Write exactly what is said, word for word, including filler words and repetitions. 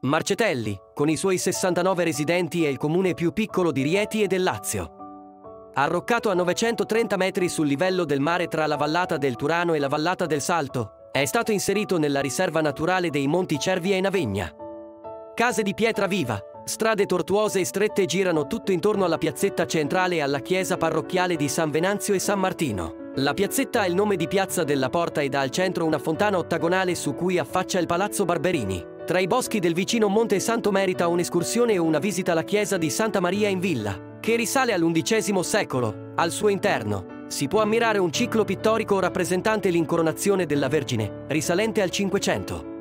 Marcetelli, con i suoi sessantanove residenti, è il comune più piccolo di Rieti e del Lazio. Arroccato a novecentotrenta metri sul livello del mare tra la vallata del Turano e la vallata del Salto, è stato inserito nella riserva naturale dei Monti Cervia e Navegna. Case di pietra viva, strade tortuose e strette girano tutto intorno alla piazzetta centrale e alla chiesa parrocchiale di San Venanzio e San Martino. La piazzetta ha il nome di Piazza della Porta ed ha al centro una fontana ottagonale su cui affaccia il Palazzo Barberini. Tra i boschi del vicino Monte Santo merita un'escursione e una visita alla chiesa di Santa Maria in Villa, che risale all'undicesimo secolo. Al suo interno si può ammirare un ciclo pittorico rappresentante l'incoronazione della Vergine, risalente al Cinquecento.